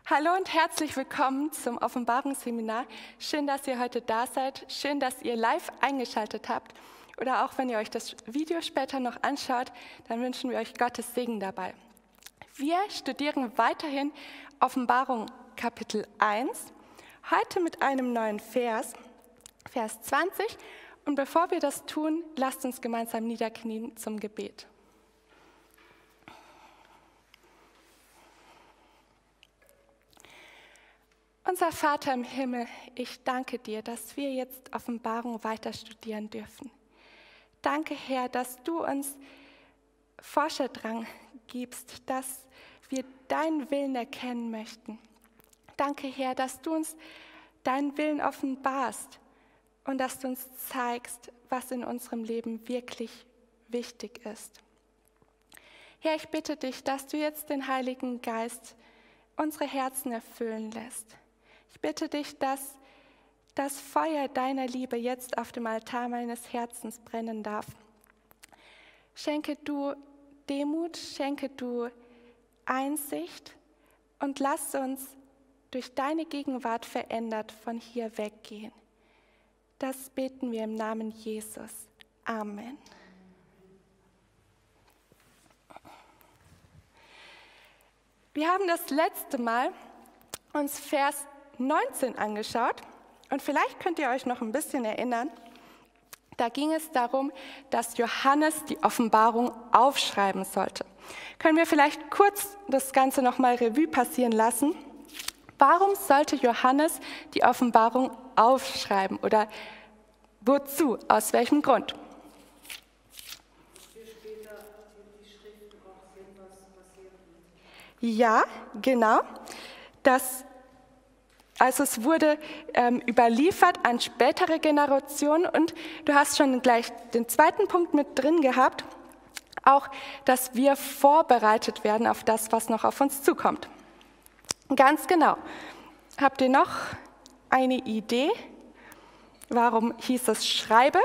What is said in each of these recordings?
Hallo und herzlich willkommen zum Offenbarungsseminar. Schön, dass ihr heute da seid. Schön, dass ihr live eingeschaltet habt. Oder auch wenn ihr euch das Video später noch anschaut, dann wünschen wir euch Gottes Segen dabei. Wir studieren weiterhin Offenbarung Kapitel 1, heute mit einem neuen Vers 20. Und bevor wir das tun, lasst uns gemeinsam niederknien zum Gebet. Unser Vater im Himmel, ich danke dir, dass wir jetzt Offenbarung weiter studieren dürfen. Danke, Herr, dass du uns Forscherdrang gibst, dass wir deinen Willen erkennen möchten. Danke, Herr, dass du uns deinen Willen offenbarst und dass du uns zeigst, was in unserem Leben wirklich wichtig ist. Herr, ich bitte dich, dass du jetzt den Heiligen Geist unsere Herzen erfüllen lässt. Ich bitte dich, dass das Feuer deiner Liebe jetzt auf dem Altar meines Herzens brennen darf. Schenke du Demut, schenke du Einsicht und lass uns durch deine Gegenwart verändert von hier weggehen. Das beten wir im Namen Jesus. Amen. Wir haben das letzte Mal uns Vers 19 angeschaut und vielleicht könnt ihr euch noch ein bisschen erinnern. Da ging es darum, dass Johannes die Offenbarung aufschreiben sollte. Können wir vielleicht kurz das Ganze nochmal Revue passieren lassen? Warum sollte Johannes die Offenbarung aufschreiben oder wozu? Aus welchem Grund? Ja, genau. Also es wurde überliefert an spätere Generationen und du hast schon gleich den zweiten Punkt mit drin gehabt, auch, dass wir vorbereitet werden auf das, was noch auf uns zukommt. Ganz genau. Habt ihr noch eine Idee? Warum hieß es Schreibe?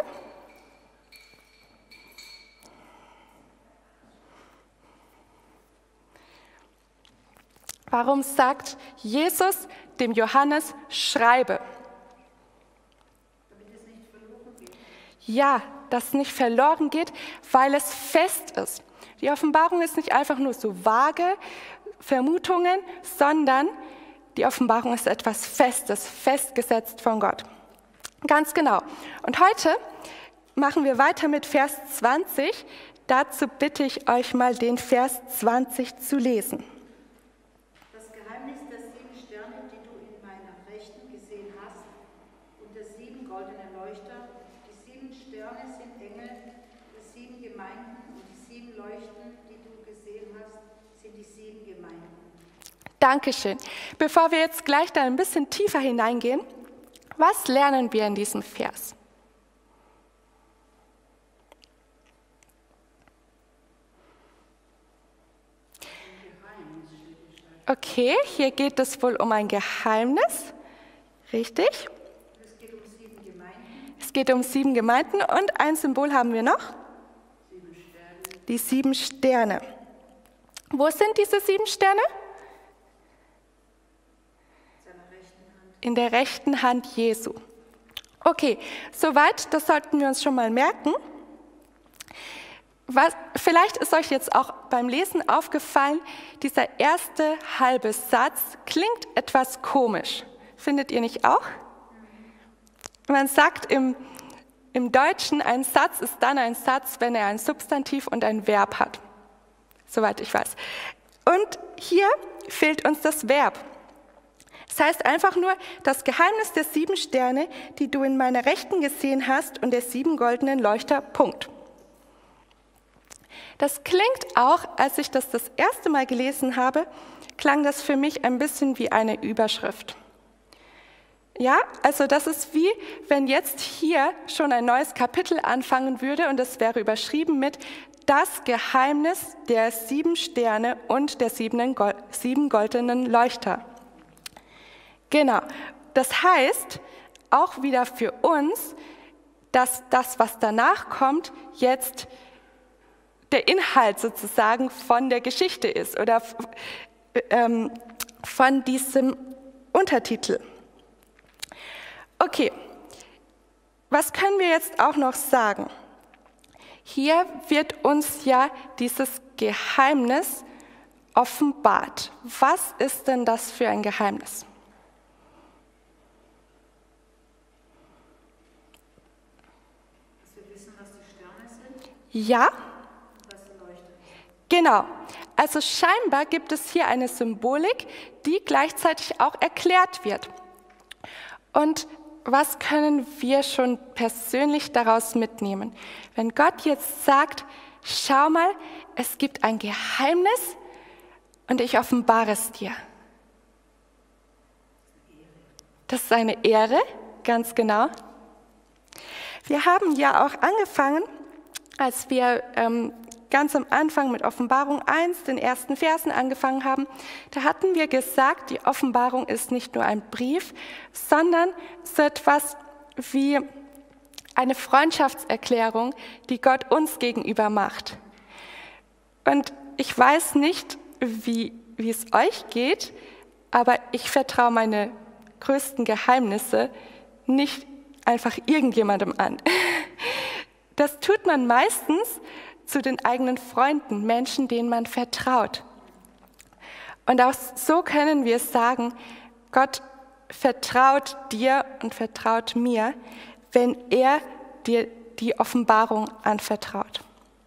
Warum sagt Jesus dem Johannes, schreibe? Damit es nicht verloren geht. Ja, dass es nicht verloren geht, weil es fest ist. Die Offenbarung ist nicht einfach nur so vage Vermutungen, sondern die Offenbarung ist etwas Festes, festgesetzt von Gott. Ganz genau. Und heute machen wir weiter mit Vers 20. Dazu bitte ich euch mal den Vers 20 zu lesen. Das Geheimnis der 7 Sterne, die du in meiner Rechten gesehen hast, und der 7 goldenen Leuchter. Die 7 Sterne sind Engel, die 7 Gemeinden, und die 7 Leuchten, die du gesehen hast, sind die 7 Gemeinden. Dankeschön. Bevor wir jetzt gleich da ein bisschen tiefer hineingehen, was lernen wir in diesem Vers? Okay, hier geht es wohl um ein Geheimnis, richtig? Es geht um 7 Gemeinden. Es geht um 7 Gemeinden und ein Symbol haben wir noch? 7 Sterne. Die 7 Sterne. Wo sind diese 7 Sterne? Seiner rechten Hand. In der rechten Hand Jesu. Okay, soweit, das sollten wir uns schon mal merken. Vielleicht ist euch jetzt auch beim Lesen aufgefallen, dieser erste halbe Satz klingt etwas komisch. Findet ihr nicht auch? Man sagt im Deutschen, ein Satz ist dann ein Satz, wenn er ein Substantiv und ein Verb hat. Soweit ich weiß. Und hier fehlt uns das Verb. Das heißt einfach nur, das Geheimnis der 7 Sterne, die du in meiner Rechten gesehen hast, und der 7 goldenen Leuchter, Punkt. Das klingt auch, als ich das erste Mal gelesen habe, klang das für mich ein bisschen wie eine Überschrift. Ja, also das ist wie, wenn jetzt hier schon ein neues Kapitel anfangen würde und es wäre überschrieben mit das Geheimnis der 7 Sterne und der 7 goldenen Leuchter. Genau, das heißt auch wieder für uns, dass das, was danach kommt, jetzt der Inhalt sozusagen von der Geschichte ist oder von diesem Untertitel. Okay, was können wir jetzt auch noch sagen? Hier wird uns ja dieses Geheimnis offenbart. Was ist denn das für ein Geheimnis? Dass wir wissen, was die Sterne sind? Ja, Was sie leuchten. genau. Also scheinbar gibt es hier eine Symbolik, die gleichzeitig auch erklärt wird. Und was können wir schon persönlich daraus mitnehmen? Wenn Gott jetzt sagt, schau mal, es gibt ein Geheimnis und ich offenbare es dir. Das ist eine Ehre, ganz genau. Wir haben ja auch angefangen, als wir ganz am Anfang mit Offenbarung 1, den ersten Versen angefangen haben, da hatten wir gesagt, die Offenbarung ist nicht nur ein Brief, sondern so etwas wie eine Freundschaftserklärung, die Gott uns gegenüber macht. Und ich weiß nicht, wie es euch geht, aber ich vertraue meine größten Geheimnisse nicht einfach irgendjemandem an. Das tut man meistens zu den eigenen Freunden, Menschen, denen man vertraut. Und auch so können wir sagen, Gott vertraut dir und vertraut mir, wenn er dir die Offenbarung anvertraut.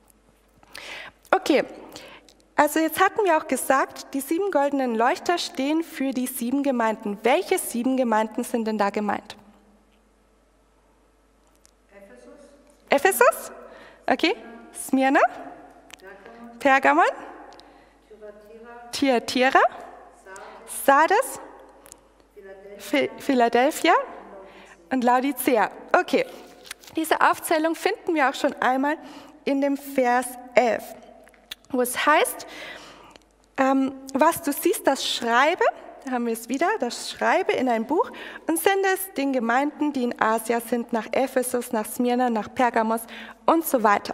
Okay, also jetzt hatten wir auch gesagt, die 7 goldenen Leuchter stehen für die 7 Gemeinden. Welche 7 Gemeinden sind denn da gemeint? Ephesus? Okay. Smyrna, Pergamon, Thyatira, Sardes, Philadelphia und Laodicea. Okay, diese Aufzählung finden wir auch schon einmal in dem Vers 11, wo es heißt, was du siehst, das schreibe, da haben wir es wieder, das schreibe in ein Buch und sende es den Gemeinden, die in Asia sind, nach Ephesus, nach Smyrna, nach Pergamos und so weiter.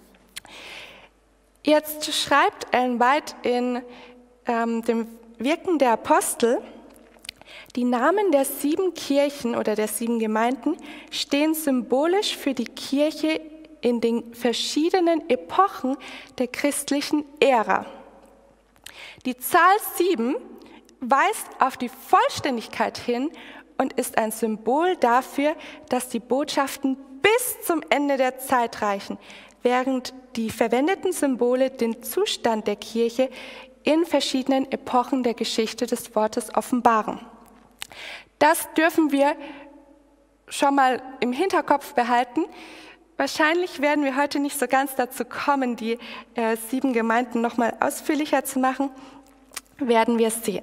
Jetzt schreibt Ellen White in dem Wirken der Apostel, die Namen der 7 Kirchen oder der 7 Gemeinden stehen symbolisch für die Kirche in den verschiedenen Epochen der christlichen Ära. Die Zahl 7 weist auf die Vollständigkeit hin und ist ein Symbol dafür, dass die Botschaften bis zum Ende der Zeit reichen, während die verwendeten Symbole den Zustand der Kirche in verschiedenen Epochen der Geschichte des Wortes offenbaren. Das dürfen wir schon mal im Hinterkopf behalten. Wahrscheinlich werden wir heute nicht so ganz dazu kommen, die 7 Gemeinden noch mal ausführlicher zu machen, werden wir sehen.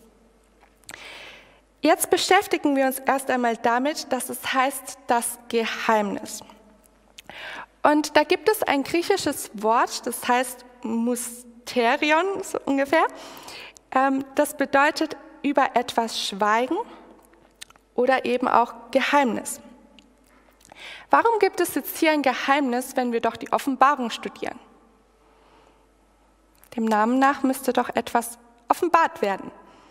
Jetzt beschäftigen wir uns erst einmal damit, dass es heißt, das Geheimnis. Und da gibt es ein griechisches Wort, das heißt Mysterion, so ungefähr. Das bedeutet über etwas schweigen oder eben auch Geheimnis. Warum gibt es jetzt hier ein Geheimnis, wenn wir doch die Offenbarung studieren? Dem Namen nach müsste doch etwas offenbart werden.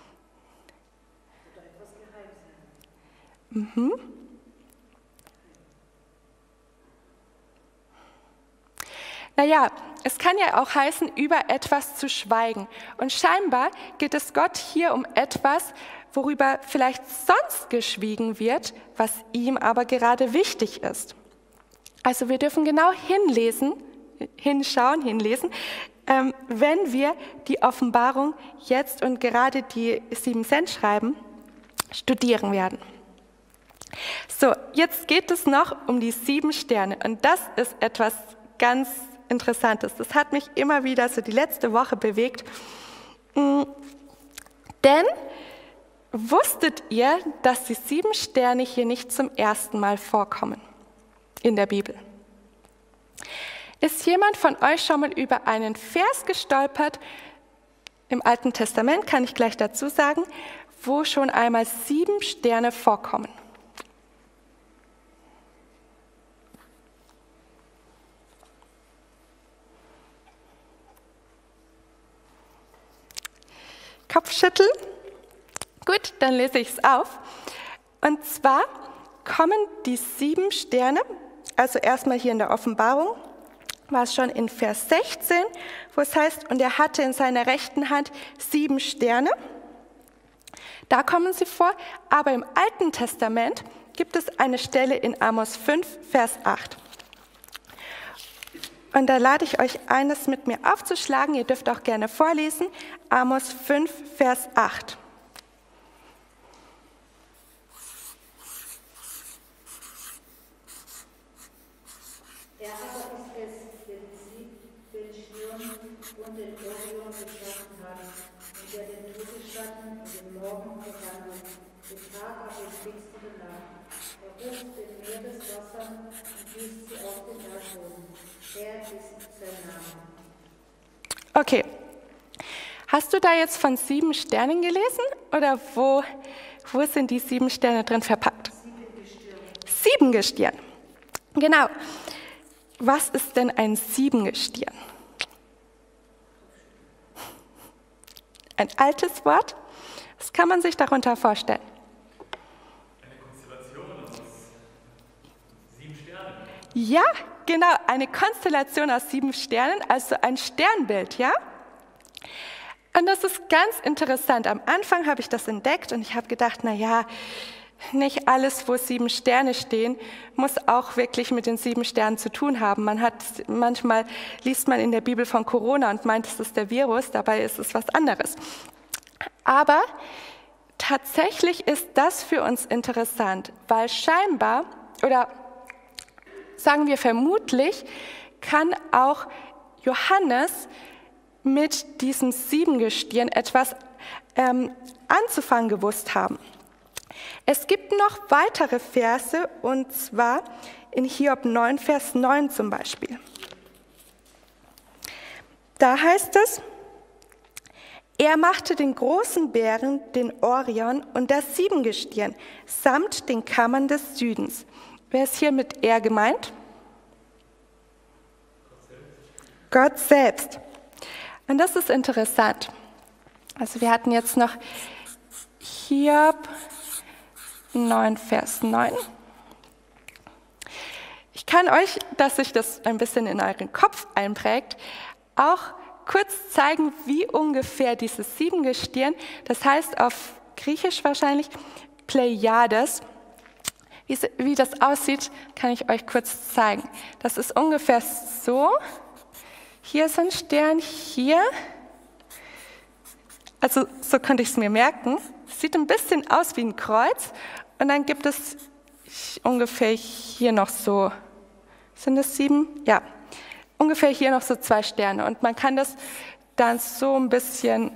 Oder etwas geheim sein. Mhm. Naja, es kann ja auch heißen, über etwas zu schweigen. Und scheinbar geht es Gott hier um etwas, worüber vielleicht sonst geschwiegen wird, was ihm aber gerade wichtig ist. Also wir dürfen genau hinlesen, wenn wir die Offenbarung jetzt und gerade die 7 Sendschreiben studieren werden. So, jetzt geht es noch um die 7 Sterne und das ist etwas ganz Interessantes. Das hat mich immer wieder so die letzte Woche bewegt. Denn wusstet ihr, dass die 7 Sterne hier nicht zum ersten Mal vorkommen in der Bibel? Ist jemand von euch schon mal über einen Vers gestolpert, im Alten Testament, kann ich gleich dazu sagen, wo schon einmal 7 Sterne vorkommen? Kopfschütteln? Gut, dann lese ich es auf. Und zwar kommen die 7 Sterne, also erstmal hier in der Offenbarung, war es schon in Vers 16, wo es heißt, und er hatte in seiner rechten Hand 7 Sterne. Da kommen sie vor, aber im Alten Testament gibt es eine Stelle in Amos 5, Vers 8. Und da lade ich euch ein, das mit mir aufzuschlagen. Ihr dürft auch gerne vorlesen. Amos 5, Vers 8. Er aber ist es, den Stirn und den Orion geschaffen hat, und der den Todesschatten und den Morgen verwandelt, den Tag aber in finstere Nacht. Er ruft den Meereswassern und gießt sie auf den Erdboden. Er ist sein Name. Okay. Hast du da jetzt von 7 Sternen gelesen? Oder wo sind die 7 Sterne drin verpackt? 7 Gestirn. Genau. Was ist denn ein 7-Gestirn? Ein altes Wort? Was kann man sich darunter vorstellen? Eine Konstellation aus 7 Sternen. Ja, genau, eine Konstellation aus 7 Sternen, also ein Sternbild, ja? Und das ist ganz interessant. Am Anfang habe ich das entdeckt und ich habe gedacht, naja, nicht alles, wo 7 Sterne stehen, muss auch wirklich mit den 7 Sternen zu tun haben. Manchmal liest man in der Bibel von Corona und meint, es ist der Virus, dabei ist es was anderes. Aber tatsächlich ist das für uns interessant, weil scheinbar, oder sagen wir vermutlich, kann auch Johannes mit diesem 7-Gestirn etwas anzufangen gewusst haben. Es gibt noch weitere Verse, und zwar in Hiob 9, Vers 9 zum Beispiel. Da heißt es, er machte den großen Bären, den Orion und das 7-Gestirn, samt den Kammern des Südens. Wer ist hier mit er gemeint? Gott selbst. Und das ist interessant. Also wir hatten jetzt noch Hiob 9, Vers 9. Ich kann euch, dass sich das ein bisschen in euren Kopf einprägt, auch kurz zeigen, wie ungefähr dieses 7-Gestirn, das heißt auf Griechisch wahrscheinlich Pleiades, wie das aussieht, kann ich euch kurz zeigen. Das ist ungefähr so. Hier ist ein Stern, hier. Also so könnte ich es mir merken. Sieht ein bisschen aus wie ein Kreuz. Und dann gibt es ungefähr hier noch so, sind es 7? Ja, ungefähr hier noch so 2 Sterne. Und man kann das dann so ein bisschen,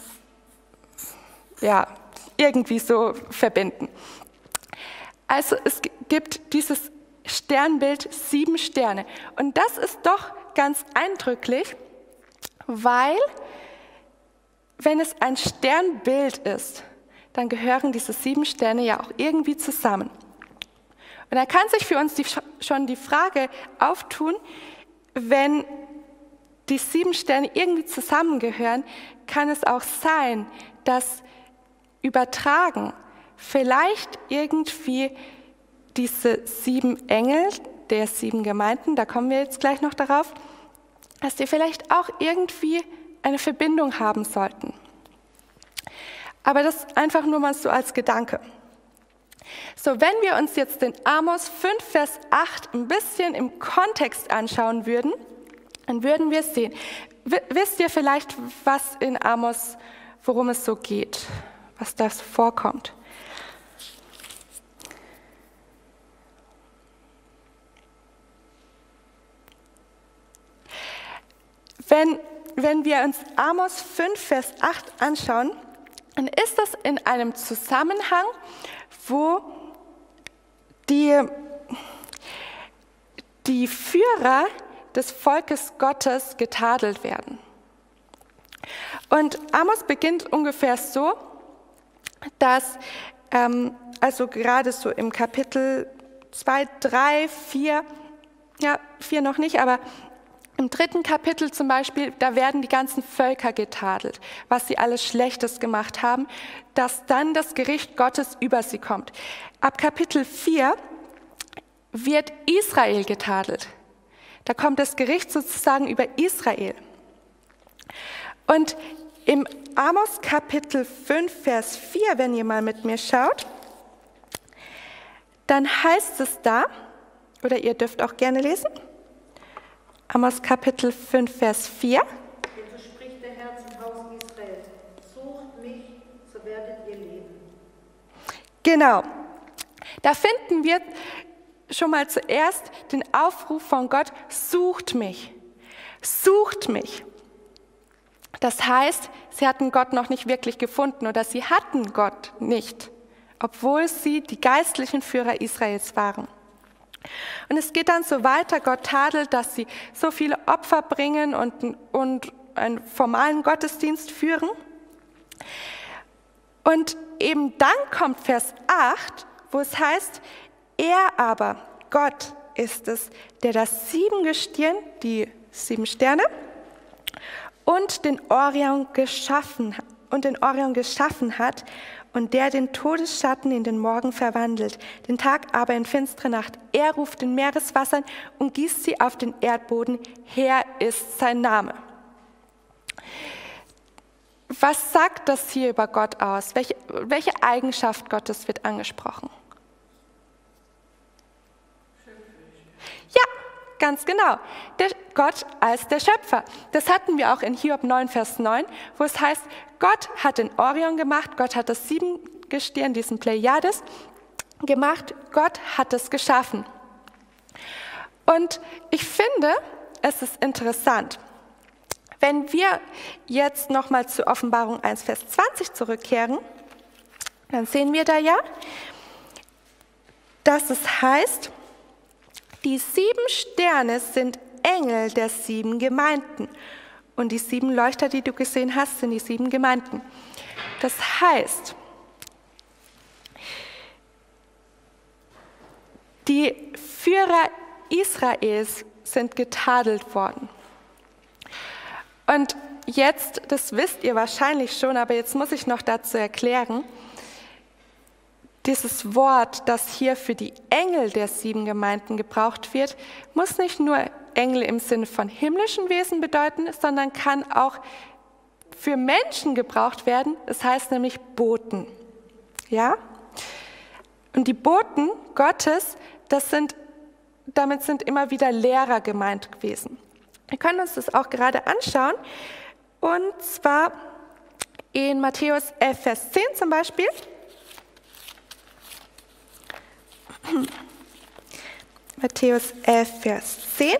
ja, irgendwie so verbinden. Also es gibt dieses Sternbild 7 Sterne. Und das ist doch ganz eindrücklich, weil wenn es ein Sternbild ist, dann gehören diese 7 Sterne ja auch irgendwie zusammen. Und da kann sich für uns schon die Frage auftun, wenn die 7 Sterne irgendwie zusammengehören, kann es auch sein, dass übertragen vielleicht irgendwie diese 7 Engel der 7 Gemeinden, da kommen wir jetzt gleich noch darauf, dass die vielleicht auch irgendwie eine Verbindung haben sollten. Aber das einfach nur mal so als Gedanke. So, wenn wir uns jetzt den Amos 5, Vers 8 ein bisschen im Kontext anschauen würden, dann würden wir es sehen. Wisst ihr vielleicht, was in Amos, worum es so geht, was da vorkommt? Wenn wir uns Amos 5, Vers 8 anschauen, dann ist das in einem Zusammenhang, wo die Führer des Volkes Gottes getadelt werden. Und Amos beginnt ungefähr so, dass, also gerade so im Kapitel 2, 3, 4, ja 4 noch nicht, aber Im 3. Kapitel zum Beispiel, da werden die ganzen Völker getadelt, was sie alles Schlechtes gemacht haben, dass dann das Gericht Gottes über sie kommt. Ab Kapitel 4 wird Israel getadelt. Da kommt das Gericht sozusagen über Israel. Und im Amos Kapitel 5, Vers 4, wenn ihr mal mit mir schaut, dann heißt es da, oder ihr dürft auch gerne lesen, Amos Kapitel 5, Vers 4. Denn so spricht der Herr zum Haus Israel: Sucht mich, so werdet ihr leben. Genau. Da finden wir schon mal zuerst den Aufruf von Gott: Sucht mich. Sucht mich. Das heißt, sie hatten Gott noch nicht wirklich gefunden oder sie hatten Gott nicht, obwohl sie die geistlichen Führer Israels waren. Und es geht dann so weiter, Gott tadelt, dass sie so viele Opfer bringen und einen formalen Gottesdienst führen. Und eben dann kommt Vers 8, wo es heißt, er aber, Gott ist es, der das 7 Gestirn, die 7 Sterne, und den Orion geschaffen hat und der den Todesschatten in den Morgen verwandelt, den Tag aber in finstere Nacht. Er ruft den Meereswassern und gießt sie auf den Erdboden. Herr ist sein Name. Was sagt das hier über Gott aus? Welche Eigenschaft Gottes wird angesprochen? Ja, ganz genau. Gott als der Schöpfer. Das hatten wir auch in Hiob 9, Vers 9, wo es heißt, Gott hat den Orion gemacht, Gott hat das 7 Gestirn, diesen Plejades, gemacht, Gott hat es geschaffen. Und ich finde, es ist interessant, wenn wir jetzt nochmal zu Offenbarung 1, Vers 20 zurückkehren, dann sehen wir da ja, dass es heißt, die 7 Sterne sind Engel der 7 Gemeinden. Und die 7 Leuchter, die du gesehen hast, sind die 7 Gemeinden. Das heißt, die Führer Israels sind getadelt worden. Und jetzt, das wisst ihr wahrscheinlich schon, aber jetzt muss ich noch dazu erklären, dieses Wort, das hier für die Engel der 7 Gemeinden gebraucht wird, muss nicht nur Engel im Sinne von himmlischen Wesen bedeuten, sondern kann auch für Menschen gebraucht werden. Das heißt nämlich Boten. Ja? Und die Boten Gottes, damit sind immer wieder Lehrer gemeint gewesen. Wir können uns das auch gerade anschauen. Und zwar in Matthäus 11, Vers 10 zum Beispiel. Matthäus 11, Vers 10.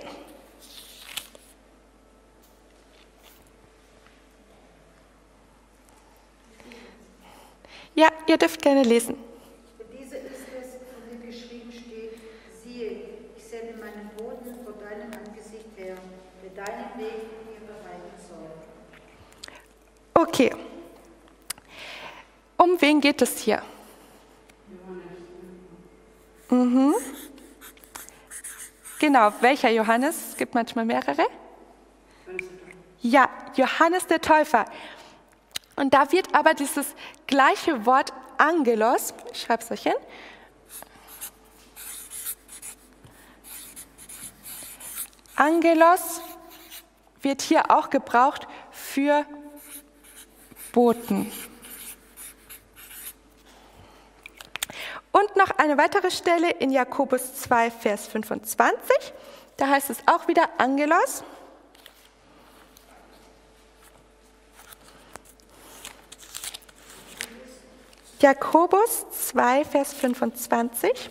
Ja, ihr dürft gerne lesen. Für diese ist es, von dem geschrieben steht, siehe, ich sende meinen Boten vor deinem Angesicht her, der deinen Weg dir bereiten soll. Okay. Um wen geht es hier? Mhm. Genau, welcher Johannes? Es gibt manchmal mehrere. Ja, Johannes der Täufer. Und da wird aber dieses gleiche Wort Angelos, ich schreibe es euch hin, Angelos wird hier auch gebraucht für Boten. Und noch eine weitere Stelle in Jakobus 2, Vers 25, da heißt es auch wieder Angelos. Jakobus 2, Vers 25. Ist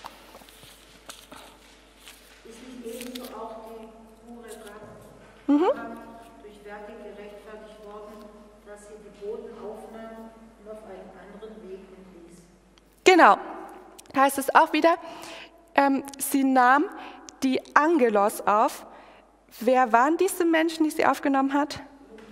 nicht ebenso auch die Hure Rahab durch Werke gerechtfertigt worden, dass sie die Boten aufnahm und auf einen anderen Weg entließ? Genau, da heißt es auch wieder, sie nahm die Angelos auf. Wer waren diese Menschen, die sie aufgenommen hat?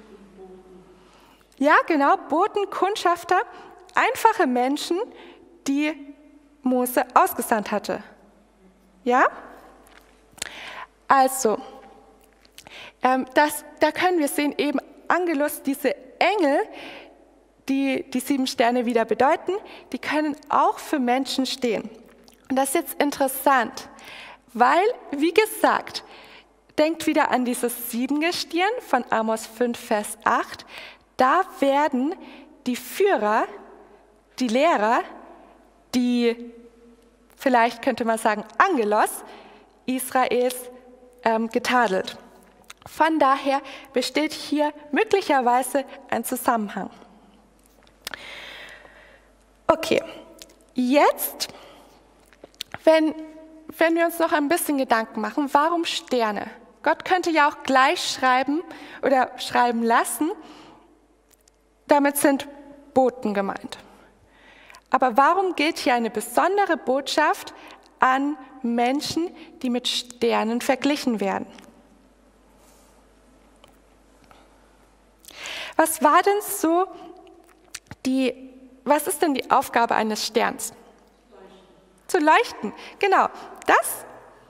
Ja, genau, Boten, Kundschafter, einfache Menschen, die Mose ausgesandt hatte. Ja? Also, Da können wir sehen, eben Angelus, diese Engel, die 7 Sterne wieder bedeuten, die können auch für Menschen stehen. Und das ist jetzt interessant, weil, wie gesagt, denkt wieder an dieses 7-Gestirn von Amos 5, Vers 8. Da werden die Führer, die Lehrer, die, vielleicht könnte man sagen, Angelos Israels getadelt. Von daher besteht hier möglicherweise ein Zusammenhang. Okay, jetzt, wenn wir uns noch ein bisschen Gedanken machen, warum Sterne? Gott könnte ja auch gleich schreiben oder schreiben lassen, damit sind Boten gemeint. Aber warum gilt hier eine besondere Botschaft an Menschen, die mit Sternen verglichen werden? Was war denn so was ist denn die Aufgabe eines Sterns? Zu leuchten, genau. Das?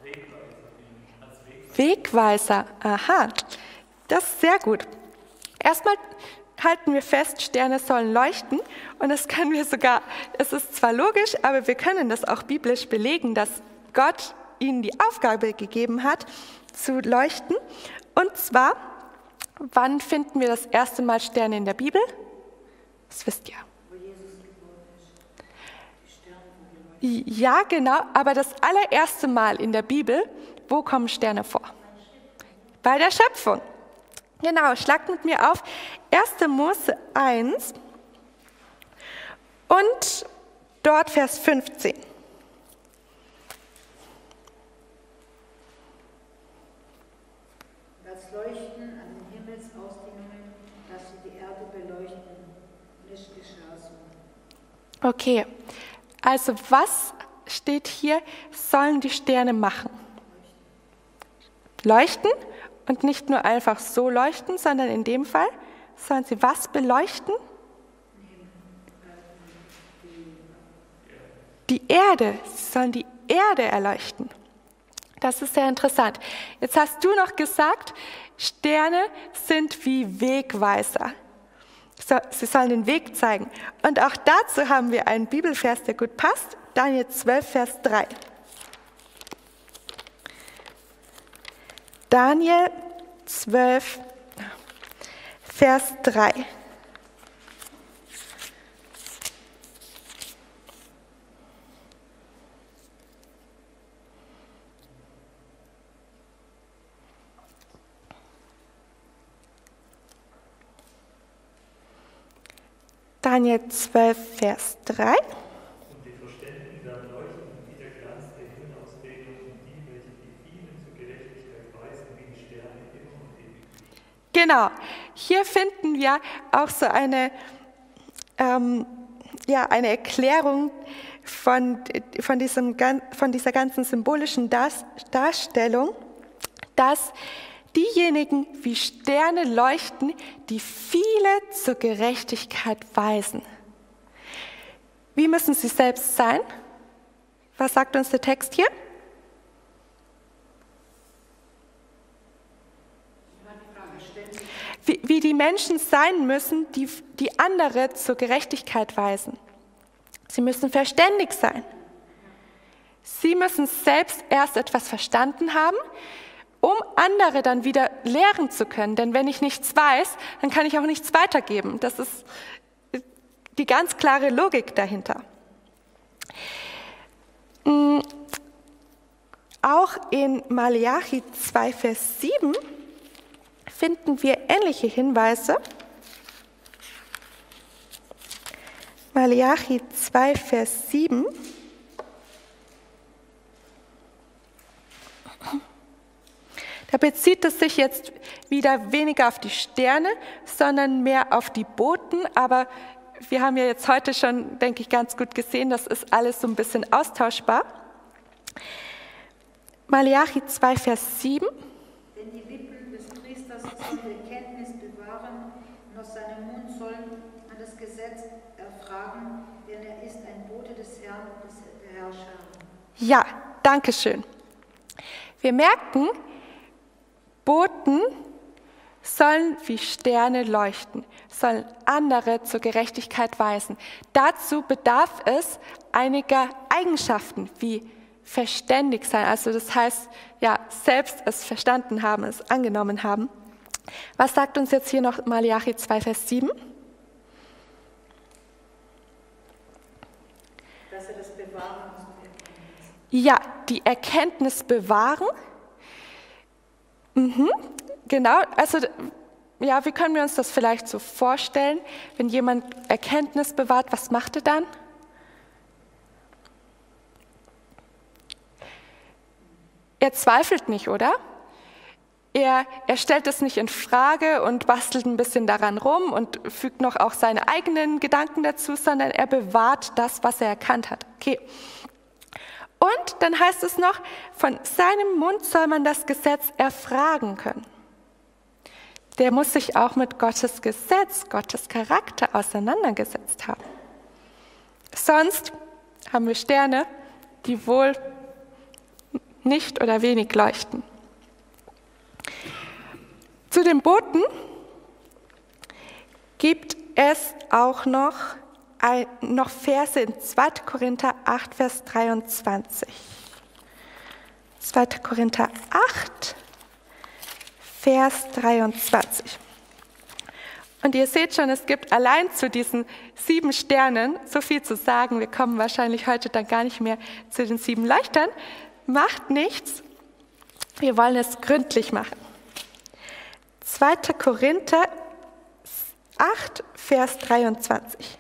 Wegweiser, aha, das ist sehr gut. Erstmal halten wir fest, Sterne sollen leuchten und das können wir sogar, es ist zwar logisch, aber wir können das auch biblisch belegen, dass Gott ihnen die Aufgabe gegeben hat, zu leuchten. Und zwar, wann finden wir das erste Mal Sterne in der Bibel? Das wisst ihr. Ja, genau, aber das allererste Mal in der Bibel, wo kommen Sterne vor? Bei der Schöpfung. Genau, schlagt mit mir auf 1. Mose 1 und dort Vers 15. Das Leuchten an den Himmelsausdehnungen, dass sie die Erde beleuchten, nicht geschah so. Okay, also was steht hier, sollen die Sterne machen? Leuchten und nicht nur einfach so leuchten, sondern in dem Fall sollen sie was beleuchten? Die Erde, sie sollen die Erde erleuchten. Das ist sehr interessant. Jetzt hast du noch gesagt, Sterne sind wie Wegweiser. Sie sollen den Weg zeigen. Und auch dazu haben wir einen Bibelvers, der gut passt. Daniel 12, Vers 3. Daniel 12, Vers 3. Daniel 12, Vers 3. Und die Verständigen werden leuchten wie der Glanz der Himmelsausdehnung und die, welche die vielen zur Gerechtigkeit weisen, wie die Sterne immer und ewig. Genau, hier finden wir auch so eine Erklärung von dieser ganzen symbolischen Darstellung, dass diejenigen wie Sterne leuchten, die viele zur Gerechtigkeit weisen. Wie müssen sie selbst sein? Was sagt uns der Text hier? Wie die Menschen sein müssen, die andere zur Gerechtigkeit weisen. Sie müssen verständig sein. Sie müssen selbst erst etwas verstanden haben, um andere dann wieder lehren zu können. Denn wenn ich nichts weiß, dann kann ich auch nichts weitergeben. Das ist die ganz klare Logik dahinter. Auch in Maleachi 2, Vers 7 finden wir ähnliche Hinweise. Maleachi 2, Vers 7. Da bezieht es sich jetzt wieder weniger auf die Sterne, sondern mehr auf die Boten. Aber wir haben ja jetzt heute schon, denke ich, ganz gut gesehen, das ist alles so ein bisschen austauschbar. Maleachi 2, Vers 7. Denn die Lippen des Priesters sollen die Erkenntnis bewahren, und aus seinem Mund sollen man das Gesetz erfragen, denn er ist ein Bote des Herrn, der Herrscher. Ja, danke schön. Wir merken, Boten sollen wie Sterne leuchten, sollen andere zur Gerechtigkeit weisen. Dazu bedarf es einiger Eigenschaften, wie verständig sein, also das heißt, ja, selbst es verstanden haben, es angenommen haben. Was sagt uns jetzt hier noch Malachi 2, Vers 7? Dass er das bewahren muss. Ja, die Erkenntnis bewahren. Genau, also ja, wie können wir uns das vielleicht so vorstellen? Wenn jemand Erkenntnis bewahrt, was macht er dann? Er zweifelt nicht, oder? Er stellt es nicht in Frage und bastelt ein bisschen daran rum und fügt noch auch seine eigenen Gedanken dazu, sondern er bewahrt das, was er erkannt hat. Okay. Und dann heißt es noch, von seinem Mund soll man das Gesetz erfragen können. Der muss sich auch mit Gottes Gesetz, Gottes Charakter auseinandergesetzt haben. Sonst haben wir Sterne, die wohl nicht oder wenig leuchten. Zu den Boten gibt es auch noch Verse in 2. Korinther 8, Vers 23. 2. Korinther 8, Vers 23. Und ihr seht schon, es gibt allein zu diesen 7 Sternen so viel zu sagen. Wir kommen wahrscheinlich heute dann gar nicht mehr zu den 7 Leuchtern. Macht nichts. Wir wollen es gründlich machen. 2. Korinther 8, Vers 23.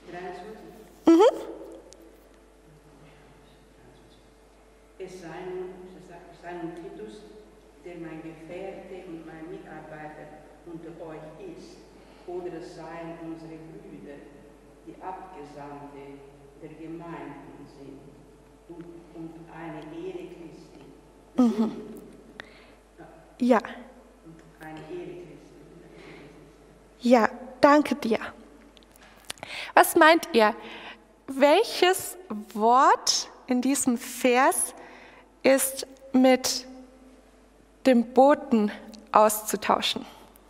Es sei nun Titus, der mein Gefährte und mein Mitarbeiter unter euch ist, oder es seien unsere Brüder, die Abgesandte der Gemeinden sind und eine Ehre Christi. Ja. Und eine Ehre Christi. Ja, danke dir. Was meint ihr? Welches Wort in diesem Vers ist mit dem Boten auszutauschen?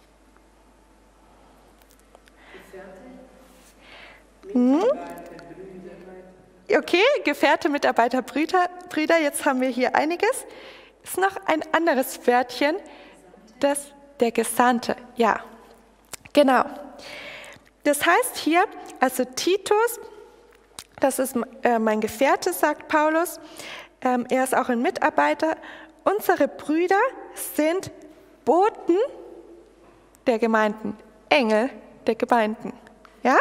Okay, Gefährte, Mitarbeiter, Brüder, jetzt haben wir hier einiges. Ist noch ein anderes Wörtchen, der Gesandte, ja, genau. Das heißt hier, also Titus, das ist mein Gefährte, sagt Paulus, er ist auch ein Mitarbeiter. Unsere Brüder sind Boten der Gemeinden, Engel der Gemeinden, ja?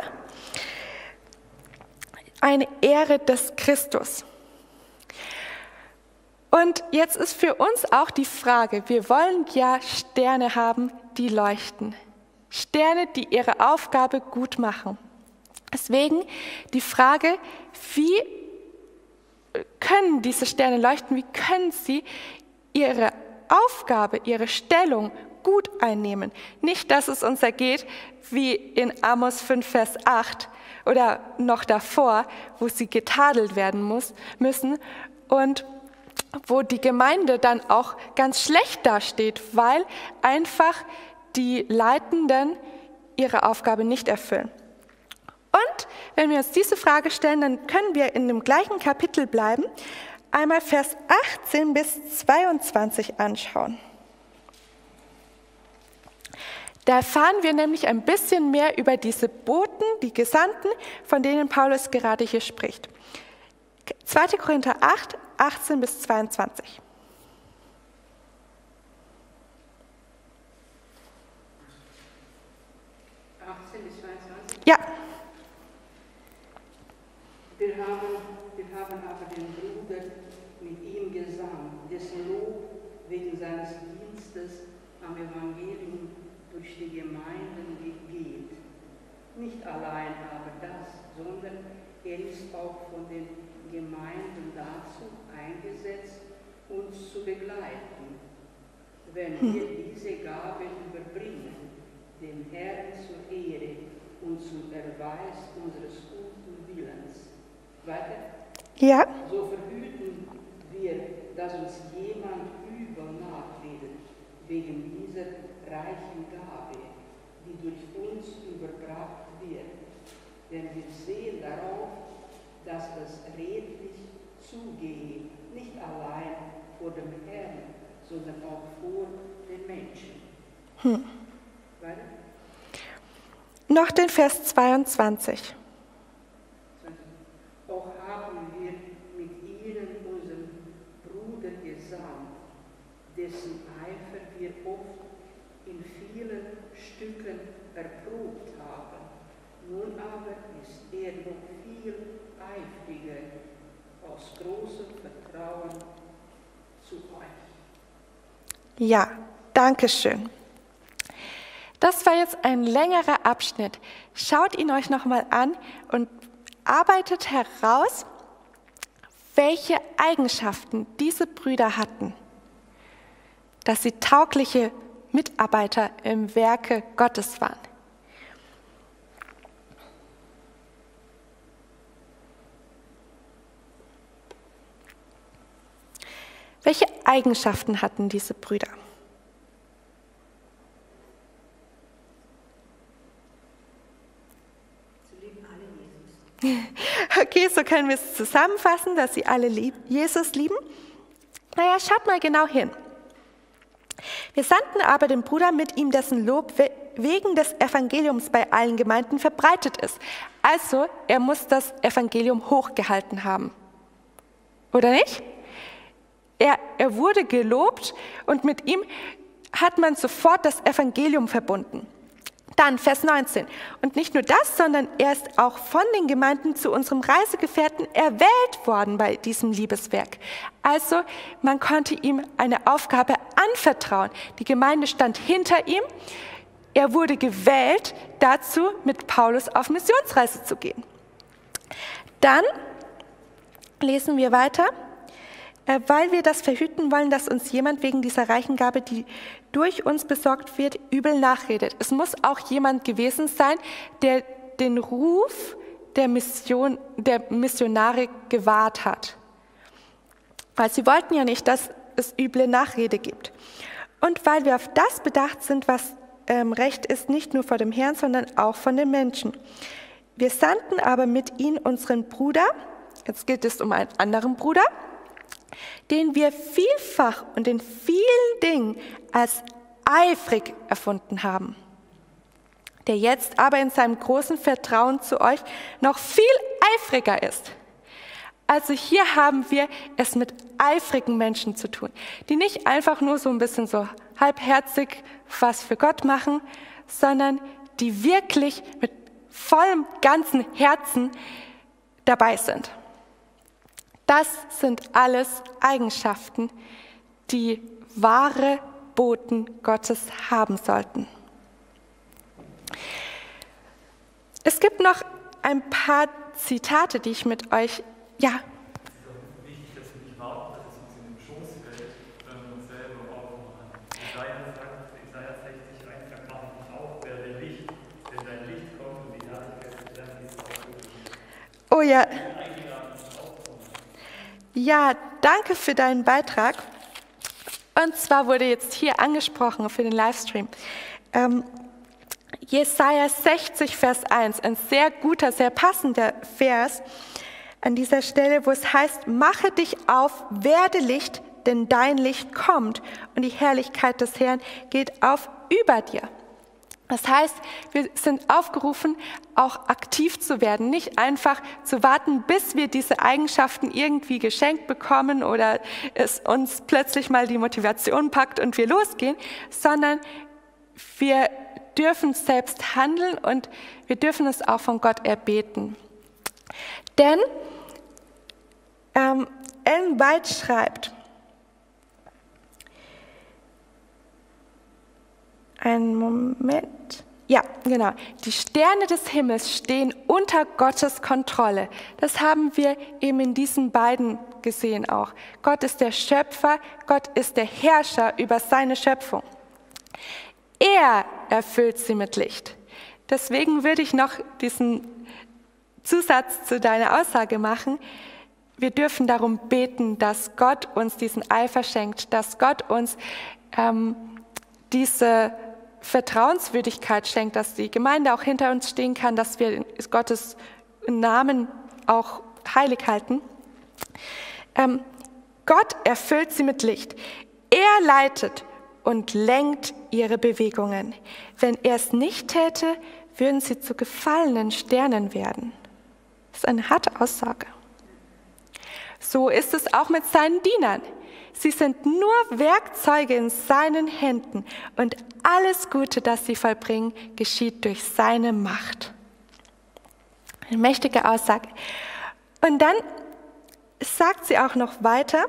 Eine Ehre des Christus. Und jetzt ist für uns auch die Frage, wir wollen ja Sterne haben, die leuchten. Sterne, die ihre Aufgabe gut machen. Deswegen die Frage, wie können diese Sterne leuchten, wie können sie ihre Aufgabe, ihre Stellung gut einnehmen? Nicht, dass es uns ergeht wie in Amos 5, Vers 8 oder noch davor, wo sie getadelt werden müssen und wo die Gemeinde dann auch ganz schlecht dasteht, weil einfach die Leitenden ihre Aufgabe nicht erfüllen. Und wenn wir uns diese Frage stellen, dann können wir in dem gleichen Kapitel bleiben, einmal Vers 18 bis 22 anschauen. Da erfahren wir nämlich ein bisschen mehr über diese Boten, die Gesandten, von denen Paulus gerade hier spricht. 2. Korinther 8, 18 bis 22. Ja. Wir haben aber den Bruder mit ihm gesandt, dessen Lob wegen seines Dienstes am Evangelium durch die Gemeinden geht. Nicht allein aber das, sondern er ist auch von den Gemeinden dazu eingesetzt, uns zu begleiten, wenn wir diese Gabe überbringen, dem Herrn zur Ehre und zum Erweis unseres guten Willens. Weiter? Ja. So verhüten wir, dass uns jemand übel nachredet wegen dieser reichen Gabe, die durch uns überbracht wird. Denn wir sehen darauf, dass das redlich zugehe, nicht allein vor dem Herrn, sondern auch vor den Menschen. Weiter? Noch den Vers 22. Auch haben wir mit ihnen unseren Bruder gesandt, dessen Eifer wir oft in vielen Stücken erprobt haben. Nun aber ist er noch viel eifriger, aus großem Vertrauen zu euch. Ja, danke schön. Das war jetzt ein längerer Abschnitt. Schaut ihn euch nochmal an und arbeitet heraus, welche Eigenschaften diese Brüder hatten, dass sie taugliche Mitarbeiter im Werke Gottes waren. Welche Eigenschaften hatten diese Brüder? Okay, so können wir es zusammenfassen, dass sie alle Jesus lieben. Naja, schaut mal genau hin. Wir sandten aber den Bruder mit ihm, dessen Lob wegen des Evangeliums bei allen Gemeinden verbreitet ist. Also, er muss das Evangelium hochgehalten haben. Oder nicht? Er wurde gelobt und mit ihm hat man sofort das Evangelium verbunden. Dann Vers 19. Und nicht nur das, sondern er ist auch von den Gemeinden zu unserem Reisegefährten erwählt worden bei diesem Liebeswerk. Also man konnte ihm eine Aufgabe anvertrauen. Die Gemeinde stand hinter ihm. Er wurde gewählt, dazu mit Paulus auf Missionsreise zu gehen. Dann lesen wir weiter. Weil wir das verhüten wollen, dass uns jemand wegen dieser reichen Gabe, die durch uns besorgt wird, übel nachredet. Es muss auch jemand gewesen sein, der den Ruf der Missionare gewahrt hat. Weil sie wollten ja nicht, dass es üble Nachrede gibt. Und weil wir auf das bedacht sind, was recht ist, nicht nur vor dem Herrn, sondern auch von den Menschen. Wir sandten aber mit ihnen unseren Bruder, jetzt geht es um einen anderen Bruder, den wir vielfach und in vielen Dingen als eifrig erfunden haben, der jetzt aber in seinem großen Vertrauen zu euch noch viel eifriger ist. Also hier haben wir es mit eifrigen Menschen zu tun, die nicht einfach nur so ein bisschen so halbherzig was für Gott machen, sondern die wirklich mit vollem ganzen Herzen dabei sind. Das sind alles Eigenschaften, die wahre Boten Gottes haben sollten. Es gibt noch ein paar Zitate, die ich mit euch, ja. Es ist auch wichtig, dass wir nicht warten, dass es uns in den Schoß fällt, sondern uns selber aufmachen. Jesaja sagt, Jesaja 60, mache ich auf, werde Licht, denn dein Licht kommt und die Herrlichkeit des Herrn ist aufgehört. Oh ja. Ja, danke für deinen Beitrag. Und zwar wurde jetzt hier angesprochen für den Livestream. Jesaja 60, Vers 1, ein sehr guter, sehr passender Vers an dieser Stelle, wo es heißt, mache dich auf, werde Licht, denn dein Licht kommt und die Herrlichkeit des Herrn geht auf über dir. Das heißt, wir sind aufgerufen, auch aktiv zu werden, nicht einfach zu warten, bis wir diese Eigenschaften irgendwie geschenkt bekommen oder es uns plötzlich mal die Motivation packt und wir losgehen, sondern wir dürfen selbst handeln und wir dürfen es auch von Gott erbeten. Denn Ellen White schreibt, einen Moment. Ja, genau. Die Sterne des Himmels stehen unter Gottes Kontrolle. Das haben wir eben in diesen beiden gesehen auch. Gott ist der Schöpfer, Gott ist der Herrscher über seine Schöpfung. Er erfüllt sie mit Licht. Deswegen würde ich noch diesen Zusatz zu deiner Aussage machen. Wir dürfen darum beten, dass Gott uns diesen Eifer schenkt, dass Gott uns diese Vertrauenswürdigkeit schenkt, dass die Gemeinde auch hinter uns stehen kann, dass wir Gottes Namen auch heilig halten. Gott erfüllt sie mit Licht. Er leitet und lenkt ihre Bewegungen. Wenn er es nicht täte, würden sie zu gefallenen Sternen werden. Das ist eine harte Aussage. So ist es auch mit seinen Dienern. Sie sind nur Werkzeuge in seinen Händen und alles Gute, das sie vollbringen, geschieht durch seine Macht. Eine mächtige Aussage. Und dann sagt sie auch noch weiter,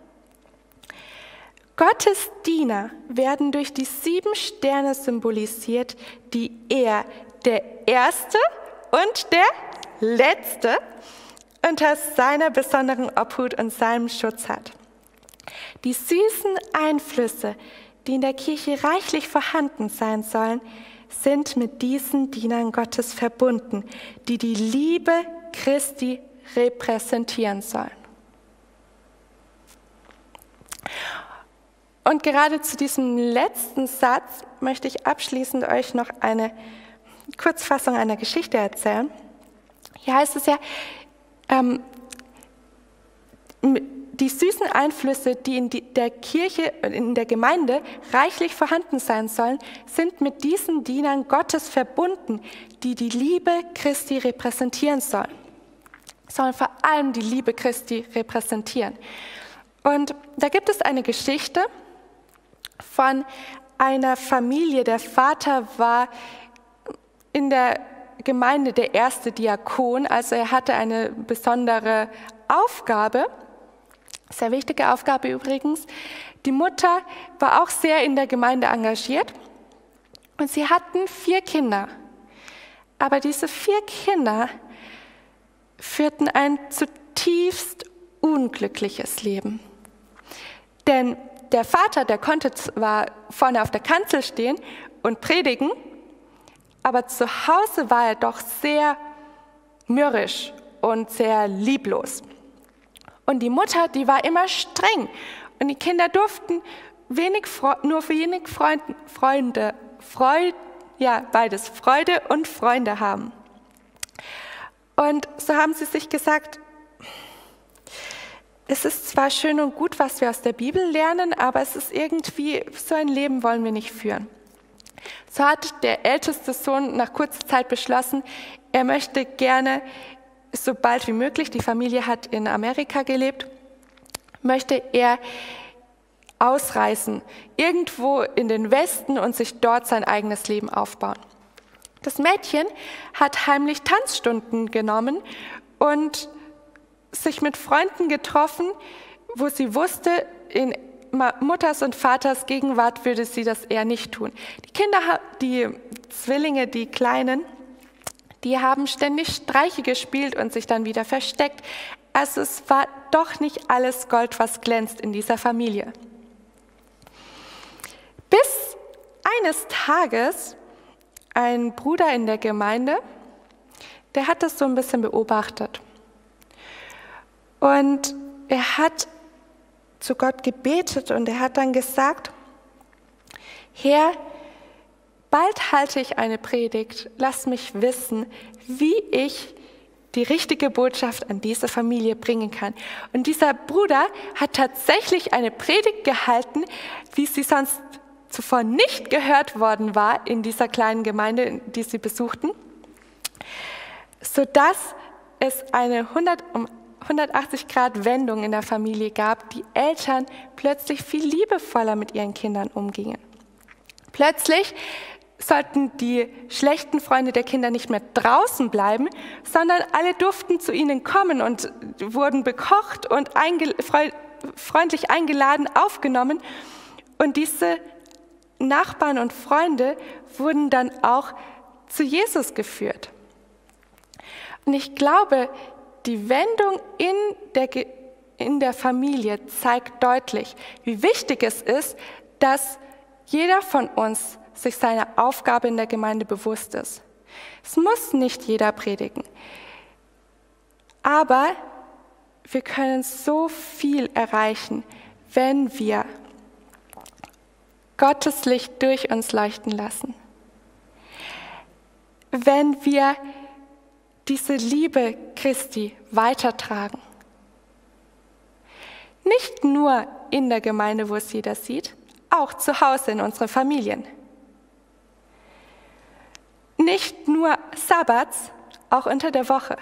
Gottes Diener werden durch die 7 Sterne symbolisiert, die er, der Erste und der Letzte, unter seiner besonderen Obhut und seinem Schutz hat. Die süßen Einflüsse, die in der Kirche reichlich vorhanden sein sollen, sind mit diesen Dienern Gottes verbunden, die die Liebe Christi repräsentieren sollen. Und gerade zu diesem letzten Satz möchte ich abschließend euch noch eine Kurzfassung einer Geschichte erzählen. Hier heißt es ja, die süßen Einflüsse, die in der Kirche, in der Gemeinde reichlich vorhanden sein sollen, sind mit diesen Dienern Gottes verbunden, die die Liebe Christi repräsentieren sollen. Sollen vor allem die Liebe Christi repräsentieren. Und da gibt es eine Geschichte von einer Familie. Der Vater war in der Gemeinde der erste Diakon, also er hatte eine besondere Aufgabe, sehr wichtige Aufgabe übrigens. Die Mutter war auch sehr in der Gemeinde engagiert und sie hatten 4 Kinder. Aber diese 4 Kinder führten ein zutiefst unglückliches Leben. Denn der Vater, der konnte zwar vorne auf der Kanzel stehen und predigen, aber zu Hause war er doch sehr mürrisch und sehr lieblos. Und die Mutter, die war immer streng. Und die Kinder durften nur wenig Freude und Freunde haben. Und so haben sie sich gesagt, es ist zwar schön und gut, was wir aus der Bibel lernen, aber es ist irgendwie, so ein Leben wollen wir nicht führen. So hat der älteste Sohn nach kurzer Zeit beschlossen, er möchte gerne so bald wie möglich, die Familie hat in Amerika gelebt, möchte er ausreisen, irgendwo in den Westen und sich dort sein eigenes Leben aufbauen. Das Mädchen hat heimlich Tanzstunden genommen und sich mit Freunden getroffen, wo sie wusste, in Mutters und Vaters Gegenwart würde sie das eher nicht tun. Die Kinder, die Zwillinge, die Kleinen, die haben ständig Streiche gespielt und sich dann wieder versteckt. Also es war doch nicht alles Gold, was glänzt in dieser Familie. Bis eines Tages ein Bruder in der Gemeinde, der hat das so ein bisschen beobachtet. Und er hat zu Gott gebetet und er hat dann gesagt, Herr, bald halte ich eine Predigt, lass mich wissen, wie ich die richtige Botschaft an diese Familie bringen kann. Und dieser Bruder hat tatsächlich eine Predigt gehalten, wie sie sonst zuvor nicht gehört worden war in dieser kleinen Gemeinde, die sie besuchten, sodass es eine 180-Grad-Wendung in der Familie gab, die Eltern plötzlich viel liebevoller mit ihren Kindern umgingen. Plötzlich sollten die schlechten Freunde der Kinder nicht mehr draußen bleiben, sondern alle durften zu ihnen kommen und wurden bekocht und freundlich eingeladen, aufgenommen. Und diese Nachbarn und Freunde wurden dann auch zu Jesus geführt. Und ich glaube, die Wendung in der Familie zeigt deutlich, wie wichtig es ist, dass jeder von uns sich seiner Aufgabe in der Gemeinde bewusst ist. Es muss nicht jeder predigen, aber wir können so viel erreichen, wenn wir Gottes Licht durch uns leuchten lassen. Wenn wir diese Liebe Christi weitertragen. Nicht nur in der Gemeinde, wo es jeder sieht, auch zu Hause in unseren Familien. Nicht nur Sabbats, auch unter der Woche.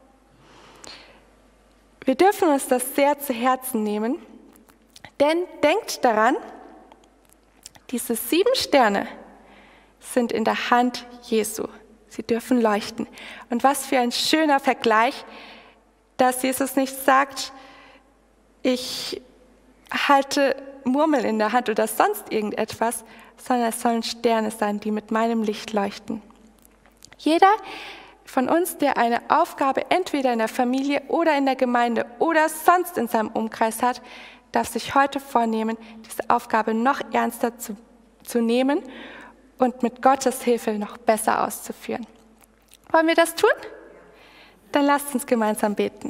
Wir dürfen uns das sehr zu Herzen nehmen, denn denkt daran, diese 7 Sterne sind in der Hand Jesu. Sie dürfen leuchten. Und was für ein schöner Vergleich, dass Jesus nicht sagt, ich halte Murmeln in der Hand oder sonst irgendetwas, sondern es sollen Sterne sein, die mit meinem Licht leuchten. Jeder von uns, der eine Aufgabe entweder in der Familie oder in der Gemeinde oder sonst in seinem Umkreis hat, darf sich heute vornehmen, diese Aufgabe noch ernster zu nehmen und mit Gottes Hilfe noch besser auszuführen. Wollen wir das tun? Dann lasst uns gemeinsam beten.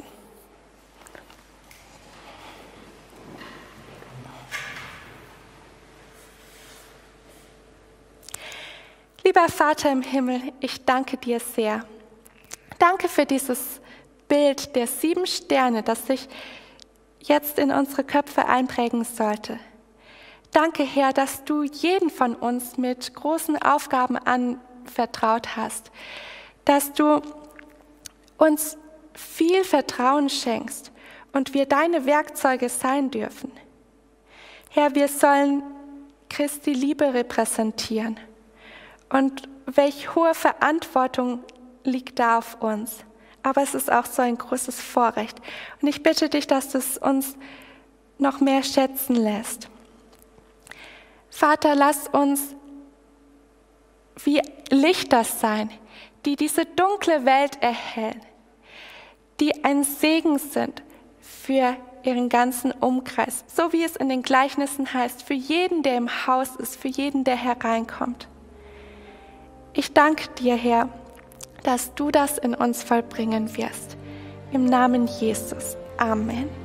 Lieber Vater im Himmel, ich danke dir sehr. Danke für dieses Bild der 7 Sterne, das sich jetzt in unsere Köpfe einprägen sollte. Danke, Herr, dass du jeden von uns mit großen Aufgaben anvertraut hast, dass du uns viel Vertrauen schenkst und wir deine Werkzeuge sein dürfen. Herr, wir sollen Christi Liebe repräsentieren. Und welch hohe Verantwortung liegt da auf uns. Aber es ist auch so ein großes Vorrecht. Und ich bitte dich, dass du es uns noch mehr schätzen lässt. Vater, lass uns wie Lichter sein, die diese dunkle Welt erhellen, die ein Segen sind für ihren ganzen Umkreis, so wie es in den Gleichnissen heißt, für jeden, der im Haus ist, für jeden, der hereinkommt. Ich danke dir, Herr, dass du das in uns vollbringen wirst. Im Namen Jesus. Amen.